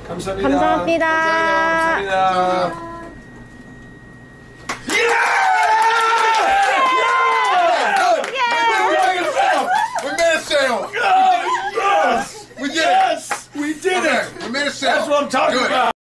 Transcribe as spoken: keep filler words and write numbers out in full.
감사합니다. 감사합니다. 감사합니다. We made a sale. Yes! We did Yes! We did it. it! We made a sale. That's what I'm talking Good. about.